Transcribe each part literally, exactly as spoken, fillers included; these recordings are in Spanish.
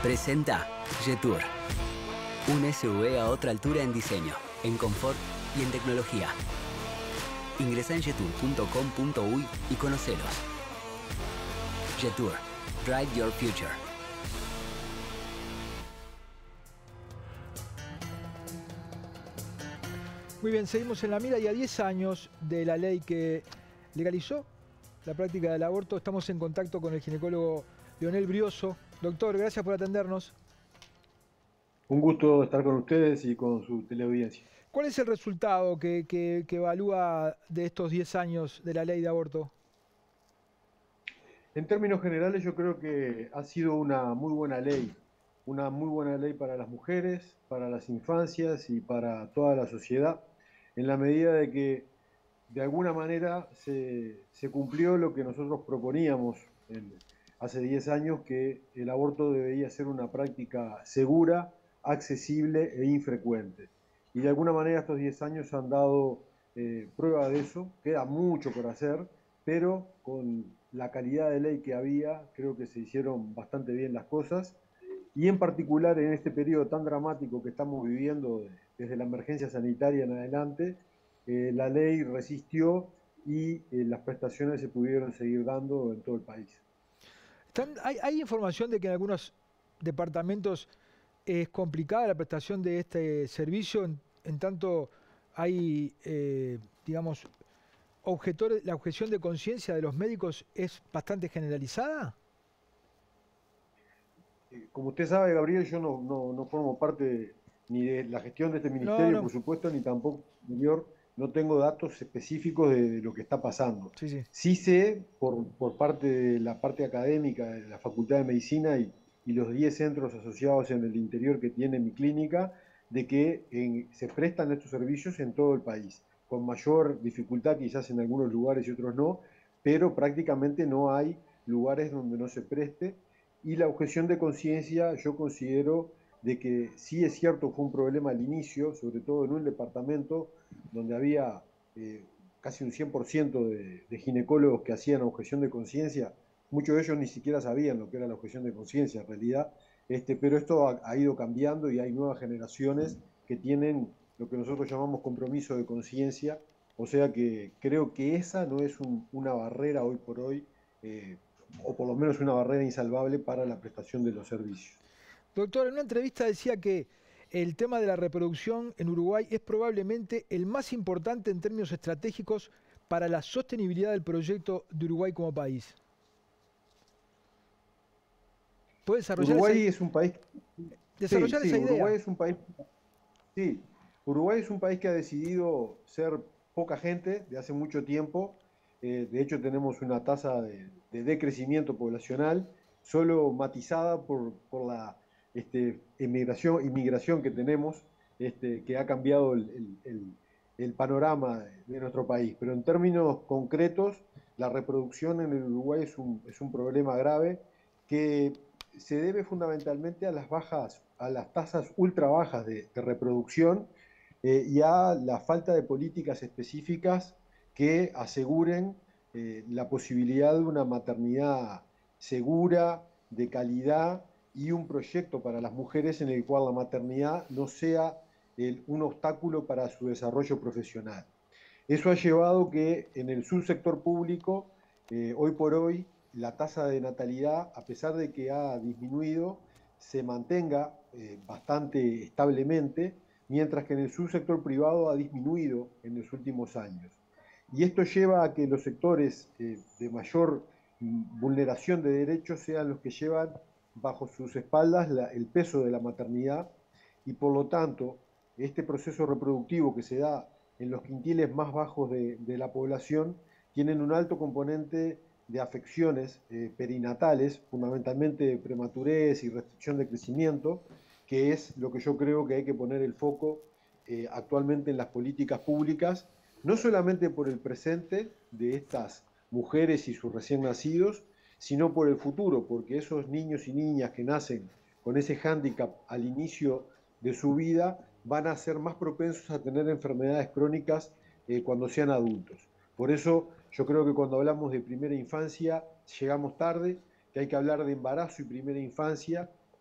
Presenta Jetour. Un S U V a otra altura en diseño, en confort y en tecnología. Ingresa en jetour punto com punto uy y conocelos. Jetour. Drive your future. Muy bien, seguimos en la mira y a diez años de la ley que legalizó la práctica del aborto, estamos en contacto con el ginecólogo Leonel Brioso. Doctor, gracias por atendernos. Un gusto estar con ustedes y con su teleaudiencia. ¿Cuál es el resultado que, que, que evalúa de estos diez años de la ley de aborto? En términos generales, yo creo que ha sido una muy buena ley, una muy buena ley para las mujeres, para las infancias y para toda la sociedad, en la medida de que de alguna manera se, se cumplió lo que nosotros proponíamos en, hace diez años, que el aborto debería ser una práctica segura, accesible e infrecuente. Y de alguna manera estos diez años han dado eh, prueba de eso. Queda mucho por hacer, pero con la calidad de ley que había, creo que se hicieron bastante bien las cosas. Y en particular en este periodo tan dramático que estamos viviendo desde la emergencia sanitaria en adelante, eh, la ley resistió y eh, las prestaciones se pudieron seguir dando en todo el país. Están, hay, hay información de que en algunos departamentos es complicada la prestación de este servicio, en, en tanto hay, eh, digamos, objetores, la objeción de conciencia de los médicos es bastante generalizada. Eh, como usted sabe, Gabriel, yo no, no, no formo parte ni de la gestión de este No, ministerio, no. por supuesto, ni tampoco interior. No tengo datos específicos de, de lo que está pasando. Sí, sí. Sí sé, por, por parte de la parte académica de la Facultad de Medicina y, y los diez centros asociados en el interior que tiene mi clínica, de que en, se prestan estos servicios en todo el país, con mayor dificultad quizás en algunos lugares y otros no, pero prácticamente no hay lugares donde no se preste. Y la objeción de conciencia, yo considero de que sí es cierto, fue un problema al inicio, sobre todo en un departamento donde había eh, casi un cien por ciento de, de ginecólogos que hacían objeción de conciencia. Muchos de ellos ni siquiera sabían lo que era la objeción de conciencia en realidad, este, pero esto ha, ha ido cambiando y hay nuevas generaciones que tienen lo que nosotros llamamos compromiso de conciencia, o sea que creo que esa no es un, una barrera hoy por hoy, eh, o por lo menos una barrera insalvable para la prestación de los servicios. Doctor, en una entrevista decía que el tema de la reproducción en Uruguay es probablemente el más importante en términos estratégicos para la sostenibilidad del proyecto de Uruguay como país. ¿Puede desarrollar esa, Uruguay es un país... Sí, desarrollar sí, esa idea? Uruguay es un país... Sí, Uruguay es un país que ha decidido ser poca gente de hace mucho tiempo. Eh, de hecho, tenemos una tasa de, de decrecimiento poblacional solo matizada por, por la este, emigración, inmigración que tenemos, este, que ha cambiado el, el, el, el panorama de nuestro país. Pero en términos concretos, la reproducción en el Uruguay es un, es un problema grave que se debe fundamentalmente a las bajas, a las tasas ultra bajas de, de reproducción, eh, y a la falta de políticas específicas que aseguren eh, la posibilidad de una maternidad segura, de calidad y un proyecto para las mujeres en el cual la maternidad no sea el, un obstáculo para su desarrollo profesional. Eso ha llevado que en el subsector público, eh, hoy por hoy, la tasa de natalidad, a pesar de que ha disminuido, se mantenga eh, bastante establemente, mientras que en el subsector privado ha disminuido en los últimos años. Y esto lleva a que los sectores eh, de mayor vulneración de derechos sean los que llevan bajo sus espaldas la, el peso de la maternidad, y por lo tanto este proceso reproductivo que se da en los quintiles más bajos de, de la población tienen un alto componente de afecciones eh, perinatales, fundamentalmente prematurez y restricción de crecimiento, que es lo que yo creo que hay que poner el foco eh, actualmente en las políticas públicas, no solamente por el presente de estas mujeres y sus recién nacidos, sino por el futuro, porque esos niños y niñas que nacen con ese hándicap al inicio de su vida van a ser más propensos a tener enfermedades crónicas eh, cuando sean adultos. Por eso yo creo que cuando hablamos de primera infancia llegamos tarde, que hay que hablar de embarazo y primera infancia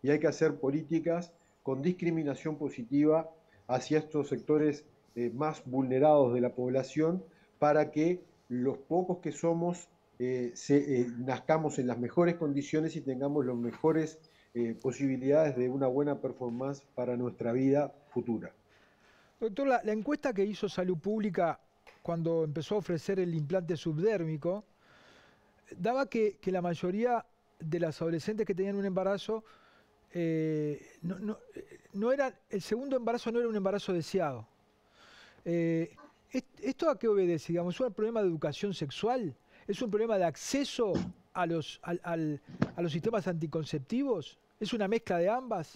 y hay que hacer políticas con discriminación positiva hacia estos sectores eh, más vulnerados de la población para que los pocos que somos eh, se, eh, nazcamos en las mejores condiciones y tengamos las mejores eh, posibilidades de una buena performance para nuestra vida futura. Doctor, la, la encuesta que hizo Salud Pública cuando empezó a ofrecer el implante subdérmico daba que, que la mayoría de las adolescentes que tenían un embarazo eh, no, no, no era, el segundo embarazo no era un embarazo deseado. Eh, ¿Esto a qué obedece? Digamos, ¿es un problema de educación sexual? ¿Es un problema de acceso a los, al, al, a los sistemas anticonceptivos? ¿Es una mezcla de ambas?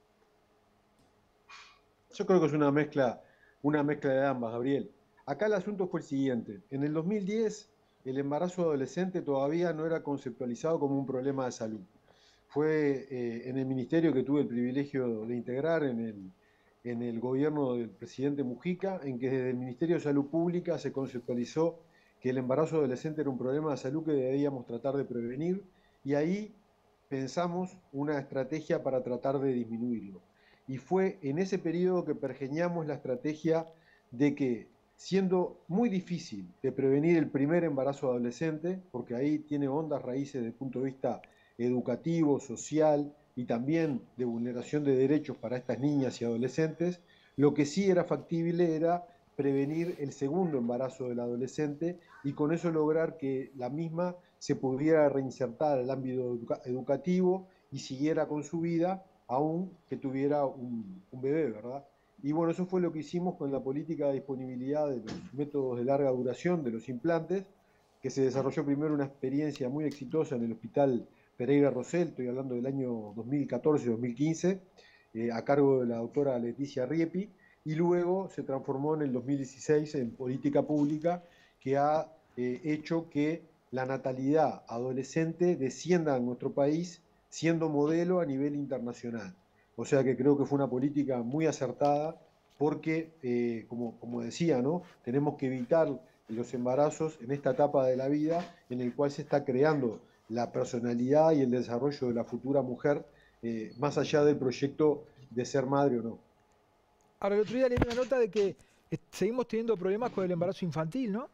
Yo creo que es una mezcla, una mezcla de ambas, Gabriel. Acá el asunto fue el siguiente. En el dos mil diez, el embarazo adolescente todavía no era conceptualizado como un problema de salud. Fue eh, en el ministerio que tuve el privilegio de integrar, en el, en el gobierno del presidente Mujica, en que desde el Ministerio de Salud Pública se conceptualizó que el embarazo adolescente era un problema de salud que debíamos tratar de prevenir, y ahí pensamos una estrategia para tratar de disminuirlo. Y fue en ese periodo que pergeñamos la estrategia de que, siendo muy difícil de prevenir el primer embarazo adolescente, porque ahí tiene hondas raíces desde el punto de vista educativo, social y también de vulneración de derechos para estas niñas y adolescentes, lo que sí era factible era prevenir el segundo embarazo del adolescente y con eso lograr que la misma se pudiera reinsertar al ámbito educa- educativo y siguiera con su vida, aún que tuviera un, un bebé, ¿verdad? Y bueno, eso fue lo que hicimos con la política de disponibilidad de los métodos de larga duración de los implantes, que se desarrolló primero una experiencia muy exitosa en el Hospital Pereira Rosell, estoy hablando del año dos mil catorce dos mil quince, eh, a cargo de la doctora Leticia Riepi, y luego se transformó en el dos mil dieciséis en política pública que ha eh, hecho que la natalidad adolescente descienda en nuestro país, siendo modelo a nivel internacional. O sea que creo que fue una política muy acertada porque, eh, como, como decía, ¿no? Tenemos que evitar los embarazos en esta etapa de la vida en el cual se está creando la personalidad y el desarrollo de la futura mujer, eh, más allá del proyecto de ser madre o no. Ahora, el otro día leí una nota de que eh, seguimos teniendo problemas con el embarazo infantil, ¿no?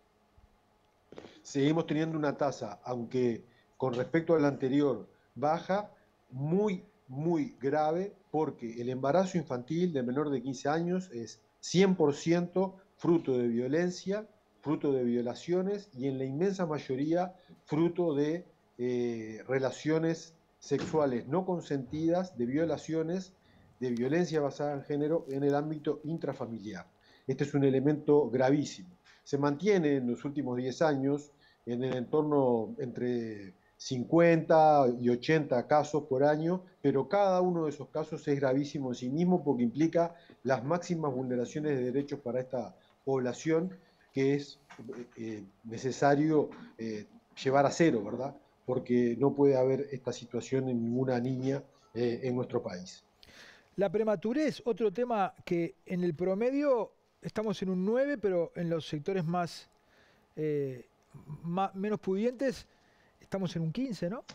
Seguimos teniendo una tasa, aunque con respecto a la anterior baja, muy, muy grave, porque el embarazo infantil de menor de quince años es cien por ciento fruto de violencia, fruto de violaciones y en la inmensa mayoría fruto de eh, relaciones sexuales no consentidas, de violaciones, de violencia basada en género en el ámbito intrafamiliar. Este es un elemento gravísimo. Se mantiene en los últimos diez años en el entorno entre cincuenta y ochenta casos por año, pero cada uno de esos casos es gravísimo en sí mismo porque implica las máximas vulneraciones de derechos para esta población que es eh, necesario eh, llevar a cero, ¿verdad? Porque no puede haber esta situación en ninguna niña eh, en nuestro país. La prematurez, otro tema que en el promedio estamos en un nueve, pero en los sectores más, eh, más menos pudientes estamos en un quince, ¿no?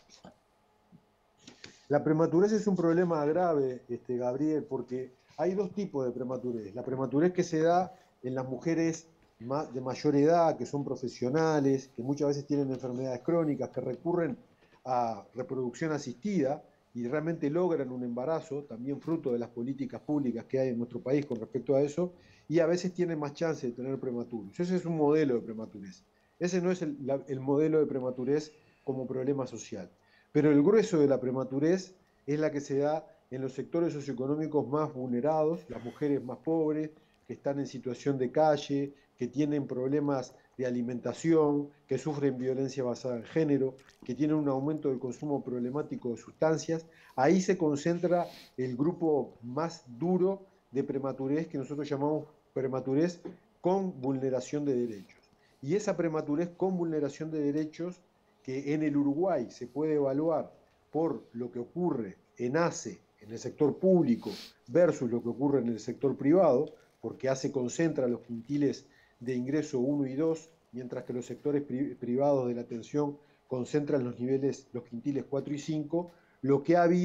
La prematurez es un problema grave, este, Gabriel, porque hay dos tipos de prematurez. La prematurez que se da en las mujeres de mayor edad, que son profesionales, que muchas veces tienen enfermedades crónicas, que recurren a reproducción asistida y realmente logran un embarazo, también fruto de las políticas públicas que hay en nuestro país con respecto a eso, y a veces tienen más chance de tener prematuros. Ese es un modelo de prematurez. Ese no es el, la, el modelo de prematurez como problema social. Pero el grueso de la prematurez es la que se da en los sectores socioeconómicos más vulnerados, las mujeres más pobres, que están en situación de calle, que tienen problemas de alimentación, que sufren violencia basada en género, que tienen un aumento del consumo problemático de sustancias. Ahí se concentra el grupo más duro de prematurez que nosotros llamamos prematurez con vulneración de derechos. Y esa prematurez con vulneración de derechos que en el Uruguay se puede evaluar por lo que ocurre en ACE, en el sector público, versus lo que ocurre en el sector privado, porque ACE concentra los quintiles de ingreso uno y dos, mientras que los sectores pri privados de la atención concentran los niveles, los quintiles cuatro y cinco, lo que ha habido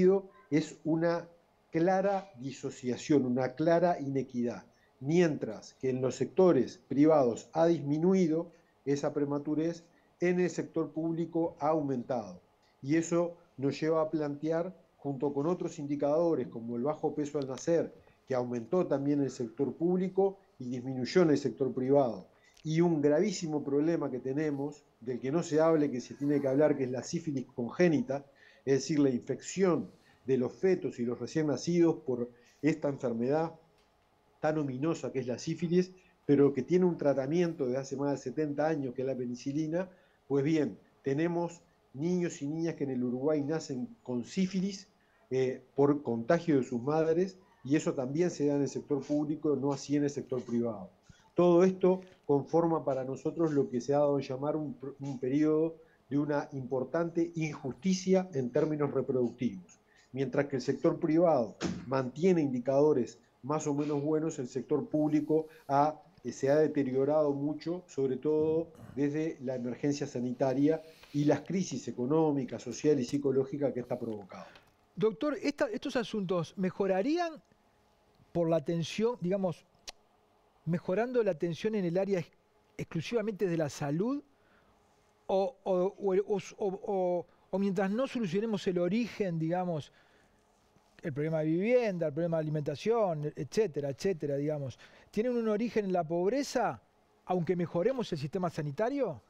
es una clara disociación, una clara inequidad, mientras que en los sectores privados ha disminuido esa prematurez, en el sector público ha aumentado. Y eso nos lleva a plantear, junto con otros indicadores como el bajo peso al nacer, que aumentó también en el sector público y disminuyó en el sector privado, y un gravísimo problema que tenemos, del que no se hable, que se tiene que hablar, que es la sífilis congénita, es decir, la infección de los fetos y los recién nacidos por esta enfermedad tan ominosa que es la sífilis, pero que tiene un tratamiento de hace más de setenta años, que es la penicilina. Pues bien, tenemos niños y niñas que en el Uruguay nacen con sífilis eh, por contagio de sus madres, y eso también se da en el sector público, no así en el sector privado. Todo esto conforma para nosotros lo que se ha dado a llamar un, un periodo de una importante injusticia en términos reproductivos. Mientras que el sector privado mantiene indicadores más o menos buenos, el sector público ha, eh, se ha deteriorado mucho, sobre todo desde la emergencia sanitaria y las crisis económicas, sociales y psicológicas que está provocado. Doctor, esta, ¿estos asuntos mejorarían por la atención, digamos, mejorando la atención en el área ex exclusivamente de la salud? O, o, o, o, o mientras no solucionemos el origen, digamos, el problema de vivienda, el problema de alimentación, etcétera, etcétera, digamos, ¿tienen un origen en la pobreza, aunque mejoremos el sistema sanitario?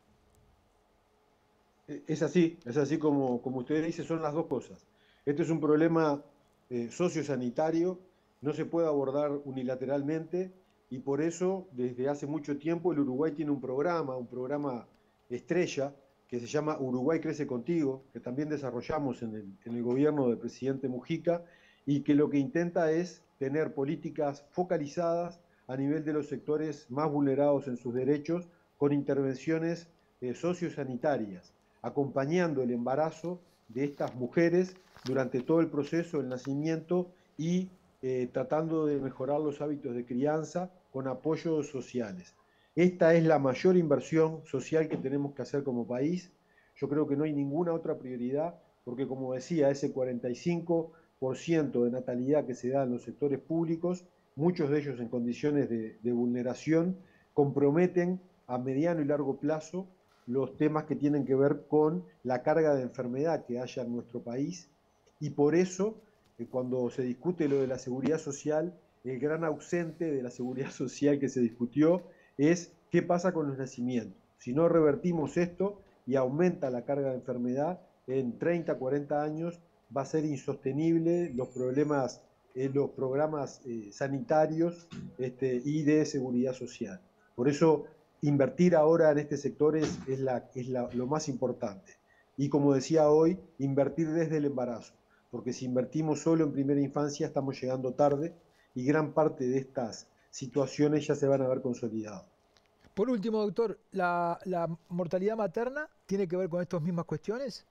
Es así, es así como, como usted dice, son las dos cosas. Este es un problema eh, sociosanitario, no se puede abordar unilateralmente, y por eso desde hace mucho tiempo el Uruguay tiene un programa, un programa estrella, que se llama Uruguay Crece Contigo, que también desarrollamos en el, en el gobierno del presidente Mujica, y que lo que intenta es tener políticas focalizadas a nivel de los sectores más vulnerados en sus derechos, con intervenciones eh, sociosanitarias, acompañando el embarazo de estas mujeres durante todo el proceso del nacimiento y eh, tratando de mejorar los hábitos de crianza con apoyos sociales. Esta es la mayor inversión social que tenemos que hacer como país. Yo creo que no hay ninguna otra prioridad, porque como decía, ese cuarenta y cinco por ciento de natalidad que se da en los sectores públicos, muchos de ellos en condiciones de, de vulneración, comprometen a mediano y largo plazo los temas que tienen que ver con la carga de enfermedad que haya en nuestro país, y por eso, eh, cuando se discute lo de la seguridad social, el gran ausente de la seguridad social que se discutió es qué pasa con los nacimientos. Si no revertimos esto y aumenta la carga de enfermedad, en treinta, cuarenta años va a ser insostenible los problemas, eh, los programas eh, sanitarios este, y de seguridad social. Por eso, invertir ahora en este sector es, es, la, es la, lo más importante. Y como decía hoy, invertir desde el embarazo, porque si invertimos solo en primera infancia estamos llegando tarde, y gran parte de estas situaciones ya se van a ver consolidadas. Por último, doctor, ¿la, la mortalidad materna tiene que ver con estas mismas cuestiones?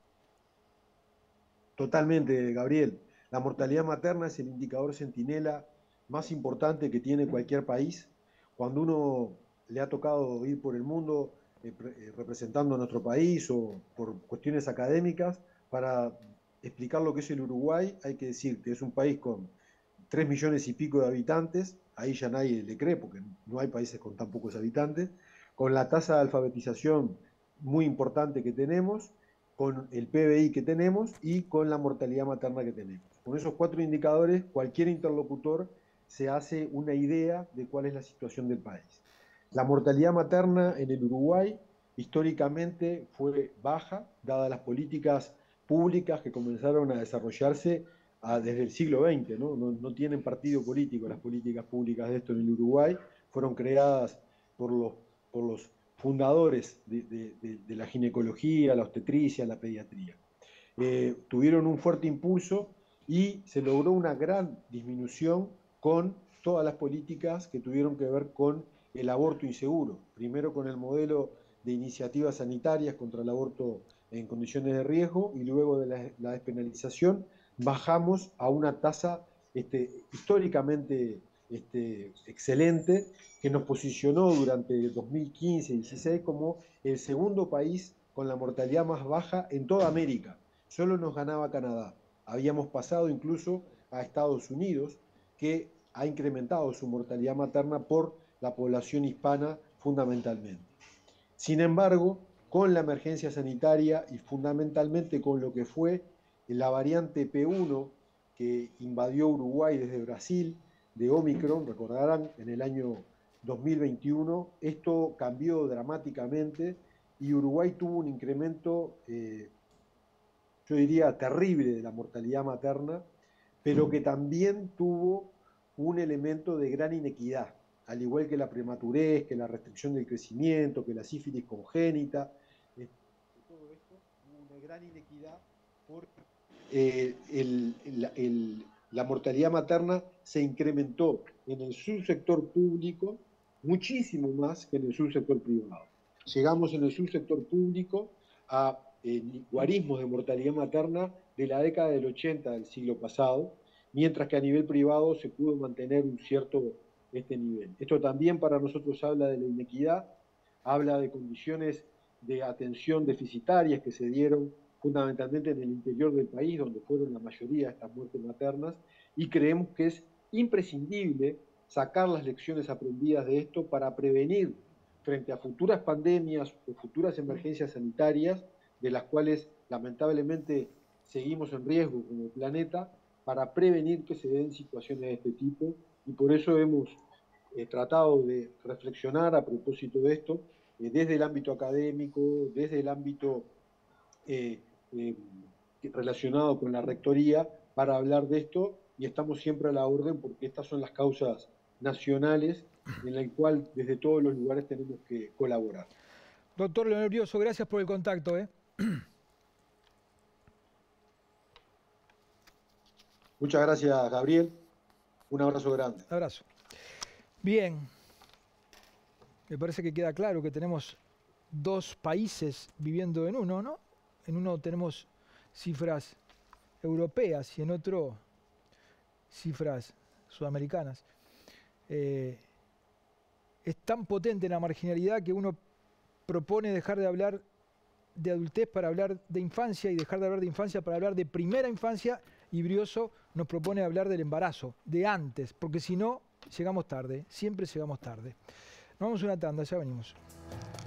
Totalmente, Gabriel. La mortalidad materna es el indicador centinela más importante que tiene cualquier país. Cuando uno le ha tocado ir por el mundo eh, eh, representando a nuestro país o por cuestiones académicas, para explicar lo que es el Uruguay, hay que decir que es un país con tres millones y pico de habitantes, ahí ya nadie le cree porque no hay países con tan pocos habitantes, con la tasa de alfabetización muy importante que tenemos, con el P B I que tenemos y con la mortalidad materna que tenemos. Con esos cuatro indicadores, cualquier interlocutor se hace una idea de cuál es la situación del país. La mortalidad materna en el Uruguay históricamente fue baja, dadas las políticas públicas que comenzaron a desarrollarse a, desde el siglo veinte, ¿no? No, no tienen partido político las políticas públicas de esto en el Uruguay, fueron creadas por los, por los fundadores de, de, de, de la ginecología, la obstetricia, la pediatría. Eh, tuvieron un fuerte impulso y se logró una gran disminución con todas las políticas que tuvieron que ver con el aborto inseguro. Primero con el modelo de iniciativas sanitarias contra el aborto en condiciones de riesgo, y luego de la, la despenalización bajamos a una tasa este, históricamente este, excelente, que nos posicionó durante dos mil quince y dos mil dieciséis como el segundo país con la mortalidad más baja en toda América. Solo nos ganaba Canadá. Habíamos pasado incluso a Estados Unidos, que ha incrementado su mortalidad materna por la población hispana fundamentalmente. Sin embargo, con la emergencia sanitaria y fundamentalmente con lo que fue la variante P uno que invadió Uruguay desde Brasil, de Omicron, recordarán, en el año dos mil veintiuno, esto cambió dramáticamente y Uruguay tuvo un incremento, eh, yo diría, terrible de la mortalidad materna, pero que también tuvo un elemento de gran inequidad, al igual que la prematurez, que la restricción del crecimiento, que la sífilis congénita, eh, todo esto hubo una gran inequidad porque eh, el, el, el, la mortalidad materna se incrementó en el subsector público muchísimo más que en el subsector privado. Llegamos en el subsector público a eh, guarismos de mortalidad materna de la década del ochenta del siglo pasado, mientras que a nivel privado se pudo mantener un cierto este nivel. Esto también para nosotros habla de la inequidad, habla de condiciones de atención deficitarias que se dieron fundamentalmente en el interior del país, donde fueron la mayoría de estas muertes maternas, y creemos que es imprescindible sacar las lecciones aprendidas de esto para prevenir frente a futuras pandemias o futuras emergencias sanitarias, de las cuales lamentablemente seguimos en riesgo como planeta, para prevenir que se den situaciones de este tipo, y por eso hemos eh, tratado de reflexionar a propósito de esto, eh, desde el ámbito académico, desde el ámbito eh, eh, relacionado con la rectoría, para hablar de esto, y estamos siempre a la orden porque estas son las causas nacionales en las cuales desde todos los lugares tenemos que colaborar. Doctor Leonel Brioso, gracias por el contacto. ¿eh? Muchas gracias, Gabriel. Un abrazo grande. Un abrazo. Bien. Me parece que queda claro que tenemos dos países viviendo en uno, ¿no? En uno tenemos cifras europeas y en otro cifras sudamericanas. Eh, es tan potente la marginalidad que uno propone dejar de hablar de adultez para hablar de infancia y dejar de hablar de infancia para hablar de primera infancia, y Brioso nos propone hablar del embarazo, de antes, porque si no, llegamos tarde, siempre llegamos tarde. Nos vamos a una tanda, ya venimos.